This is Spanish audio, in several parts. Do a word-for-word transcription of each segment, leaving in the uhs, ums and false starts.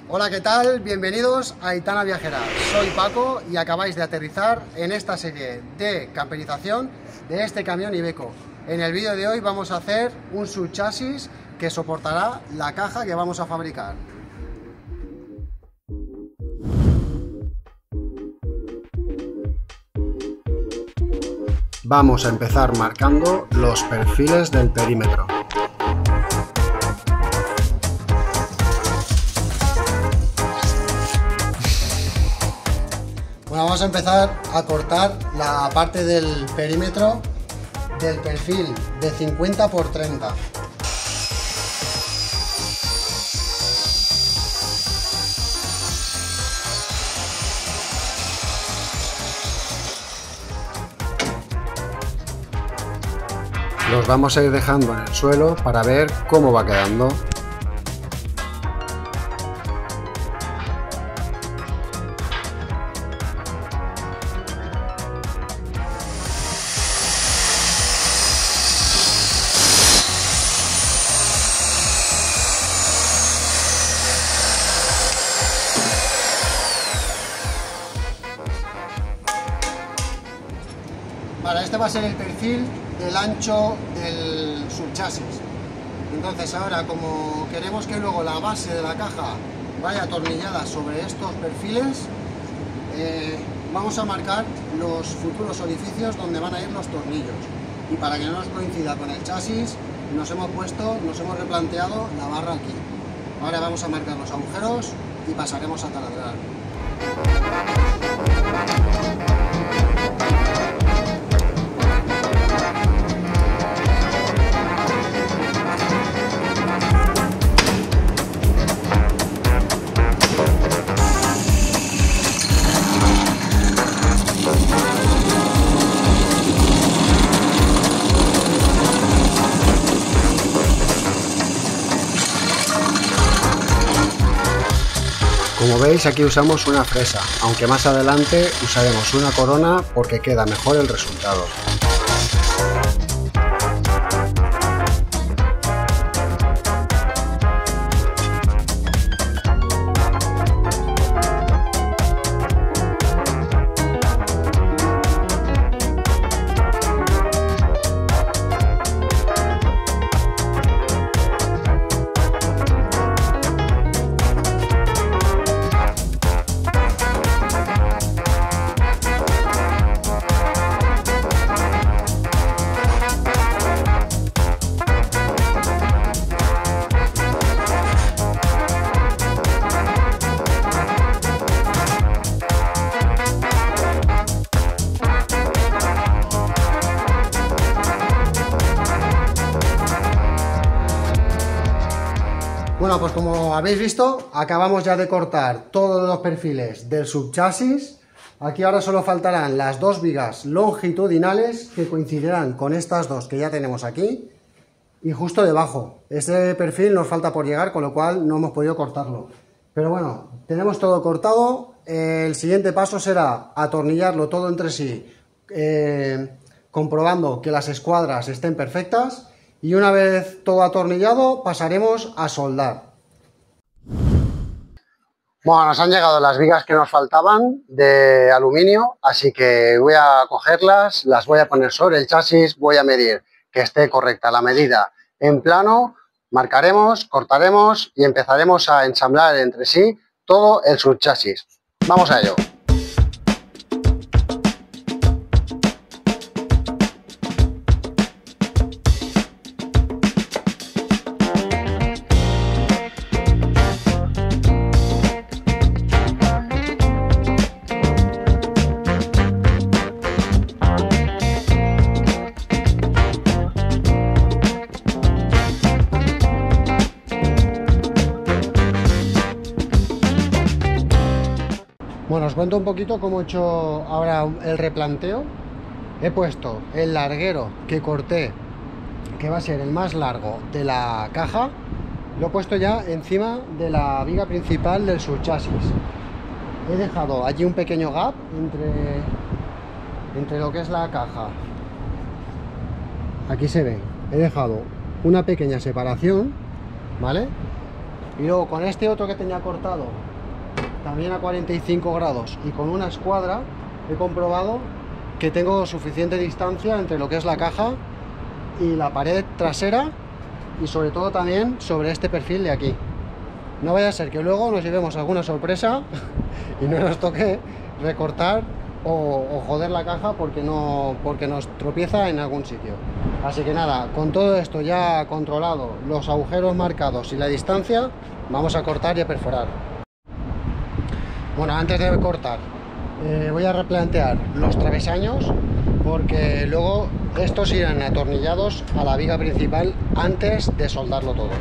Hola, ¿qué tal? Bienvenidos a Aitana Viajera. Soy Paco y acabáis de aterrizar en esta serie de camperización de este camión Iveco. En el vídeo de hoy vamos a hacer un subchasis que soportará la caja que vamos a fabricar. Vamos a empezar marcando los perfiles del perímetro. Bueno, vamos a empezar a cortar la parte del perímetro del perfil de cincuenta por treinta. Los vamos a ir dejando en el suelo para ver cómo va quedando. Vale, este va a ser el perfil del ancho del subchasis. Entonces ahora, como queremos que luego la base de la caja vaya atornillada sobre estos perfiles, eh, vamos a marcar los futuros orificios donde van a ir los tornillos. Y para que no nos coincida con el chasis, nos hemos puesto, nos hemos replanteado la barra aquí. Ahora vamos a marcar los agujeros y pasaremos a taladrar. Como veis, aquí usamos una fresa, aunque más adelante usaremos una corona porque queda mejor el resultado. Bueno, pues como habéis visto, acabamos ya de cortar todos los perfiles del subchasis. Aquí ahora solo faltarán las dos vigas longitudinales que coincidirán con estas dos que ya tenemos aquí y justo debajo. Este perfil nos falta por llegar, con lo cual no hemos podido cortarlo. Pero bueno, tenemos todo cortado. El siguiente paso será atornillarlo todo entre sí, eh, comprobando que las escuadras estén perfectas. Y una vez todo atornillado, pasaremos a soldar. Bueno, nos han llegado las vigas que nos faltaban de aluminio, así que voy a cogerlas, las voy a poner sobre el chasis, voy a medir que esté correcta la medida en plano, marcaremos, cortaremos y empezaremos a ensamblar entre sí todo el subchasis. ¡Vamos a ello! Bueno, os cuento un poquito cómo he hecho ahora el replanteo. He puesto el larguero que corté, que va a ser el más largo de la caja, lo he puesto ya encima de la viga principal del subchasis. He dejado allí un pequeño gap entre, entre lo que es la caja. Aquí se ve, he dejado una pequeña separación, ¿vale? Y luego con este otro que tenía cortado también a cuarenta y cinco grados y con una escuadra, he comprobado que tengo suficiente distancia entre lo que es la caja y la pared trasera, y sobre todo también sobre este perfil de aquí. No vaya a ser que luego nos llevemos alguna sorpresa y no nos toque recortar o, o joder la caja porque, no, porque nos tropieza en algún sitio. Así que nada, con todo esto ya controlado, los agujeros marcados y la distancia, vamos a cortar y a perforar. Bueno, antes de cortar, eh, voy a replantear los travesaños, porque luego estos irán atornillados a la viga principal antes de soldarlo todo.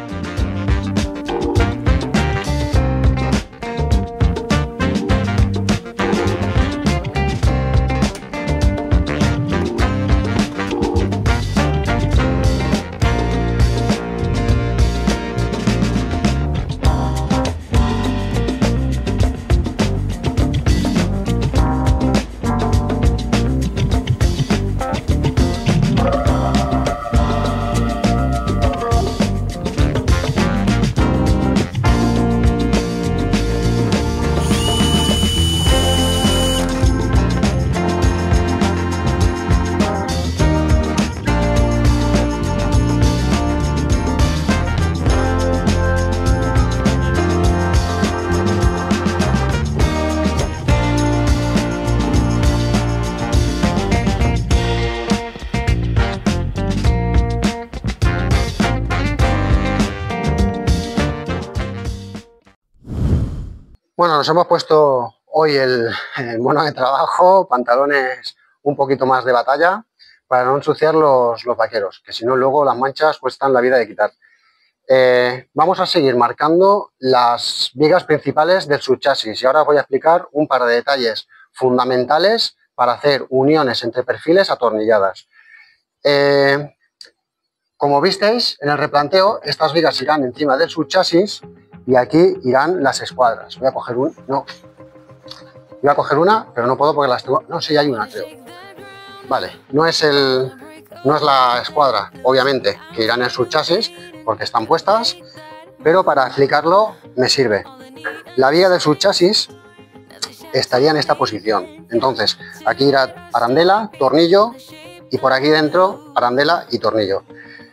Bueno, nos hemos puesto hoy el, el mono de trabajo, pantalones un poquito más de batalla, para no ensuciar los, los vaqueros, que si no luego las manchas cuestan la vida de quitar. Eh, vamos a seguir marcando las vigas principales del subchasis y ahora os voy a explicar un par de detalles fundamentales para hacer uniones entre perfiles atornilladas. Eh, como visteis en el replanteo, estas vigas irán encima del subchasis y aquí irán las escuadras. Voy a coger un... no. Voy a coger una, pero no puedo porque las tengo... No, sí, hay una, creo. Vale, no es el... no es la escuadra, obviamente, que irán en el subchasis, porque están puestas, pero para explicarlo me sirve. La viga del subchasis estaría en esta posición. Entonces, aquí irá arandela, tornillo, y por aquí dentro, arandela y tornillo.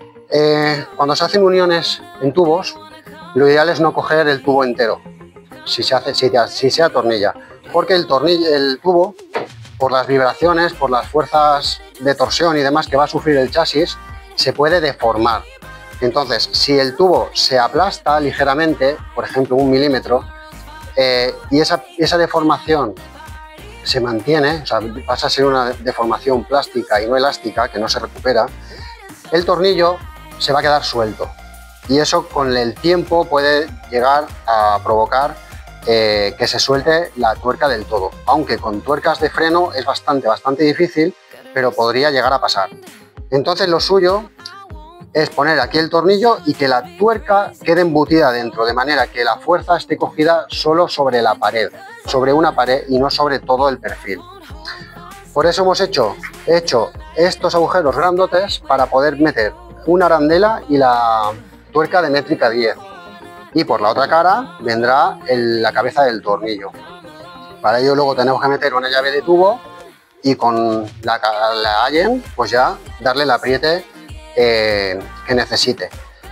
Eh, cuando se hacen uniones en tubos, lo ideal es no coger el tubo entero, si se, hace, si, si se atornilla, porque el, tornillo, el tubo, por las vibraciones, por las fuerzas de torsión y demás que va a sufrir el chasis, se puede deformar. Entonces, si el tubo se aplasta ligeramente, por ejemplo un milímetro, eh, y esa, esa deformación se mantiene, o sea, pasa a ser una deformación plástica y no elástica, que no se recupera, el tornillo se va a quedar suelto. Y eso con el tiempo puede llegar a provocar eh, que se suelte la tuerca del todo. Aunque con tuercas de freno es bastante, bastante difícil, pero podría llegar a pasar. Entonces lo suyo es poner aquí el tornillo y que la tuerca quede embutida dentro, de manera que la fuerza esté cogida solo sobre la pared, sobre una pared y no sobre todo el perfil. Por eso hemos hecho, hecho estos agujeros grandotes para poder meter una arandela y la tuerca de métrica diez, y por la otra cara vendrá el, la cabeza del tornillo. Para ello luego tenemos que meter una llave de tubo y con la, la Allen pues ya darle el apriete eh, que necesite.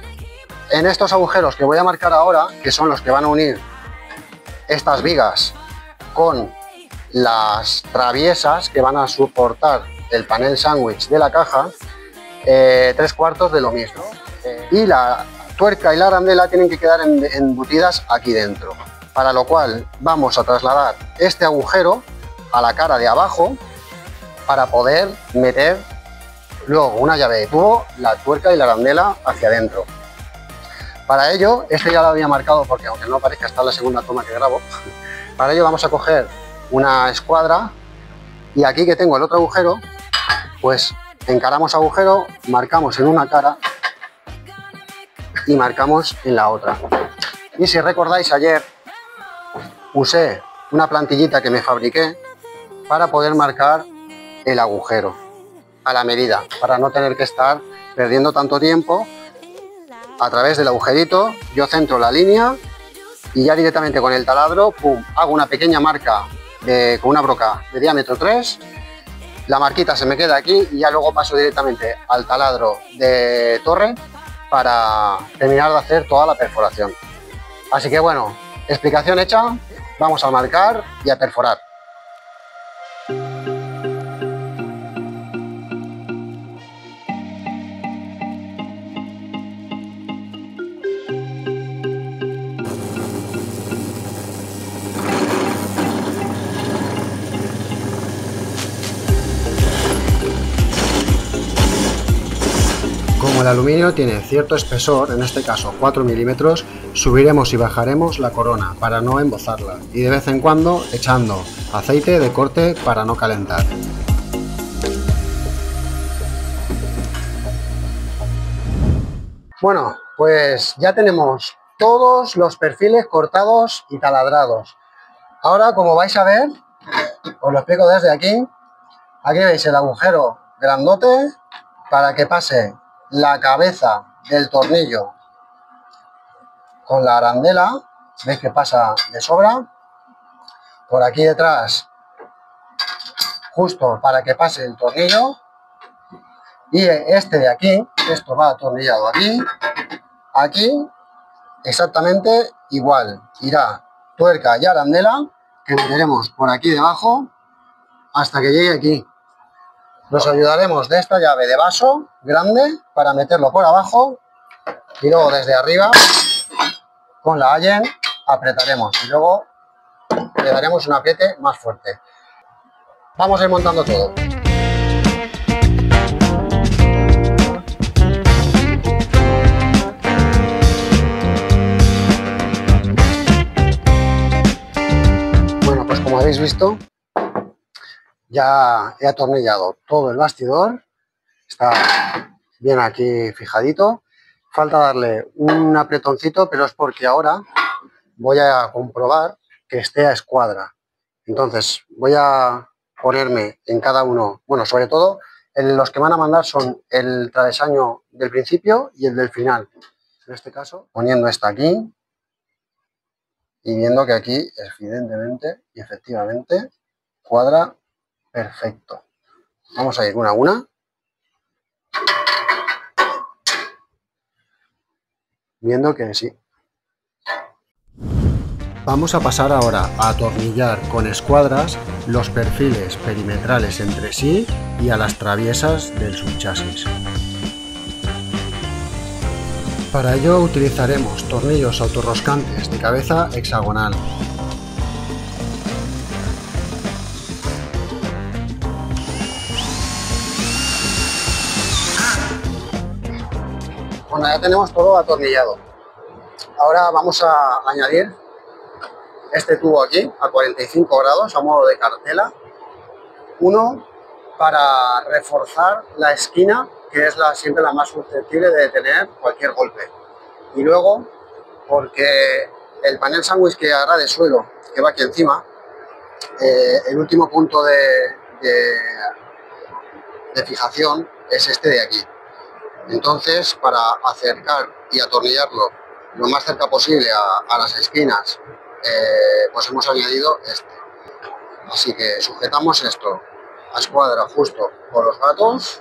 En estos agujeros que voy a marcar ahora, que son los que van a unir estas vigas con las traviesas que van a soportar el panel sándwich de la caja, eh, tres cuartos de lo mismo. Y la tuerca y la arandela tienen que quedar embutidas aquí dentro, para lo cual vamos a trasladar este agujero a la cara de abajo para poder meter luego una llave de tubo, la tuerca y la arandela hacia adentro. Para ello, este ya lo había marcado porque aunque no parezca, está en la segunda toma que grabo. Para ello vamos a coger una escuadra y aquí que tengo el otro agujero, pues encaramos agujero, marcamos en una cara y marcamos en la otra. Y si recordáis, ayer usé una plantillita que me fabriqué para poder marcar el agujero a la medida, para no tener que estar perdiendo tanto tiempo a través del agujerito, yo centro la línea y ya directamente con el taladro, pum, hago una pequeña marca de, con una broca de diámetro tres. La marquita se me queda aquí y ya luego paso directamente al taladro de torre para terminar de hacer toda la perforación. Así que bueno, explicación hecha, vamos a marcar y a perforar. Como el aluminio tiene cierto espesor, en este caso cuatro milímetros, subiremos y bajaremos la corona para no embozarla y de vez en cuando echando aceite de corte para no calentar. Bueno, pues ya tenemos todos los perfiles cortados y taladrados. Ahora, como vais a ver, os lo explico desde aquí. Aquí veis el agujero grandote para que pase la cabeza del tornillo con la arandela, veis que pasa de sobra. Por aquí detrás, justo para que pase el tornillo. Y este de aquí, esto va atornillado aquí, aquí, exactamente igual. Irá tuerca y arandela que meteremos por aquí debajo hasta que llegue aquí. Nos ayudaremos de esta llave de vaso grande para meterlo por abajo y luego desde arriba con la Allen apretaremos y luego le daremos un apriete más fuerte. Vamos a ir montando todo. Bueno, pues como habéis visto, ya he atornillado todo el bastidor, está bien aquí fijadito, falta darle un apretoncito, pero es porque ahora voy a comprobar que esté a escuadra. Entonces voy a ponerme en cada uno, bueno, sobre todo en los que van a mandar son el travesaño del principio y el del final. En este caso, poniendo esta aquí y viendo que aquí, evidentemente y efectivamente, cuadra perfecto. Vamos a ir una a una. Viendo que sí. Vamos a pasar ahora a atornillar con escuadras los perfiles perimetrales entre sí y a las traviesas del subchasis. Para ello utilizaremos tornillos autorroscantes de cabeza hexagonal. Bueno, ya tenemos todo atornillado. Ahora vamos a añadir este tubo aquí a cuarenta y cinco grados a modo de cartela. Uno para reforzar la esquina, que es la, siempre la más susceptible de tener cualquier golpe. Y luego porque el panel sándwich que hará de suelo, que va aquí encima, eh, el último punto de, de, de fijación es este de aquí. Entonces, para acercar y atornillarlo lo más cerca posible a, a las esquinas, eh, pues hemos añadido este. Así que sujetamos esto a escuadra justo por los gatos.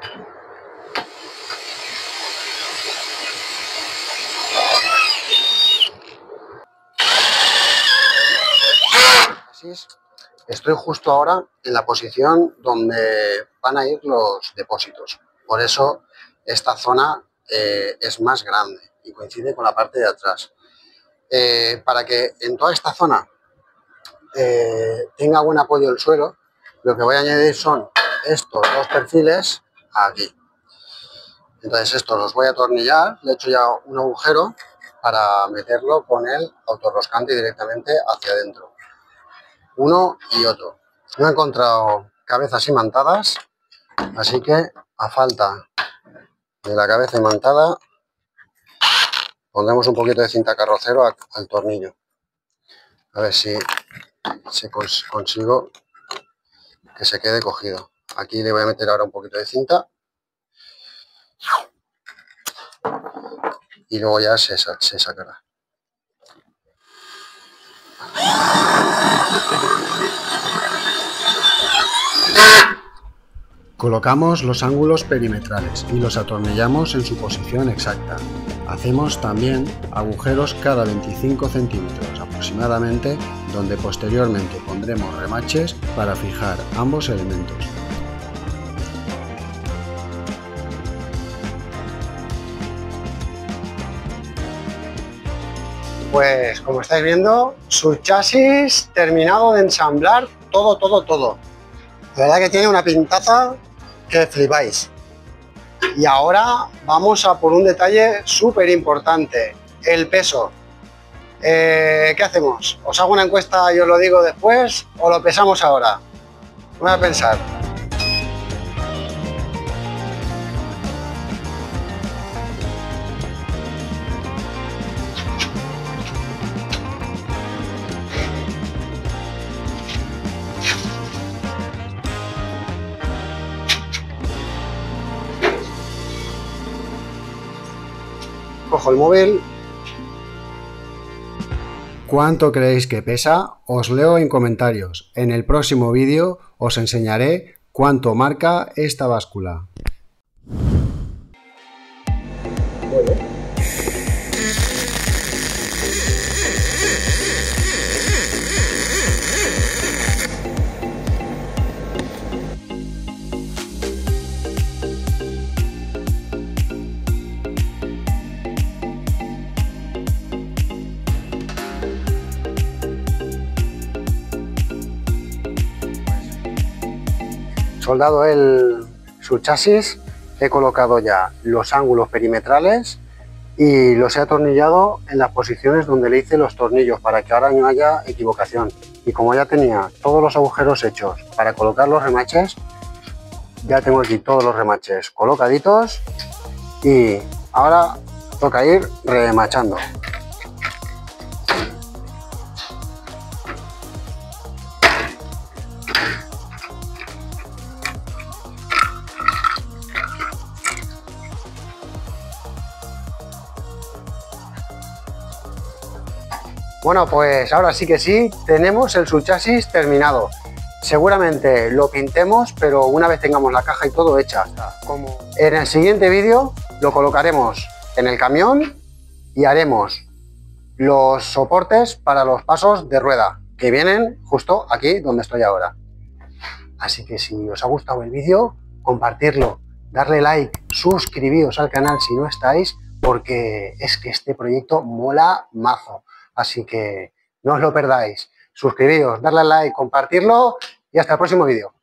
Así es. Estoy justo ahora en la posición donde van a ir los depósitos. Por eso esta zona eh, es más grande y coincide con la parte de atrás. Eh, para que en toda esta zona eh, tenga buen apoyo el suelo, lo que voy a añadir son estos dos perfiles aquí. Entonces estos los voy a atornillar, le he hecho ya un agujero para meterlo con el autorroscante directamente hacia adentro. Uno y otro. No he encontrado cabezas imantadas, así que a falta de la cabeza imantada pondremos un poquito de cinta carrocero al tornillo. A ver si, si cons consigo que se quede cogido. Aquí le voy a meter ahora un poquito de cinta. y luego ya se, se sacará. Colocamos los ángulos perimetrales y los atornillamos en su posición exacta. Hacemos también agujeros cada veinticinco centímetros aproximadamente, donde posteriormente pondremos remaches para fijar ambos elementos. Pues como estáis viendo, su chasis terminado de ensamblar todo, todo, todo. La verdad que tiene una pintaza que flipáis. Y ahora vamos a por un detalle súper importante, el peso. Eh, ¿Qué hacemos? ¿Os hago una encuesta y os lo digo después o lo pesamos ahora? Voy a pensar. Cojo el móvil. ¿Cuánto creéis que pesa? Os leo en comentarios. En el próximo vídeo os enseñaré cuánto marca esta báscula. Soldado el subchasis, he colocado ya los ángulos perimetrales y los he atornillado en las posiciones donde le hice los tornillos para que ahora no haya equivocación. Y como ya tenía todos los agujeros hechos para colocar los remaches, ya tengo aquí todos los remaches colocaditos y ahora toca ir remachando. Bueno, pues ahora sí que sí, tenemos el subchasis terminado. Seguramente lo pintemos, pero una vez tengamos la caja y todo hecha. Como en el siguiente vídeo lo colocaremos en el camión y haremos los soportes para los pasos de rueda, que vienen justo aquí donde estoy ahora. Así que si os ha gustado el vídeo, compartirlo, darle like, suscribíos al canal si no estáis, porque es que este proyecto mola mazo. Así que no os lo perdáis. Suscribíos, darle al like, compartirlo y hasta el próximo vídeo.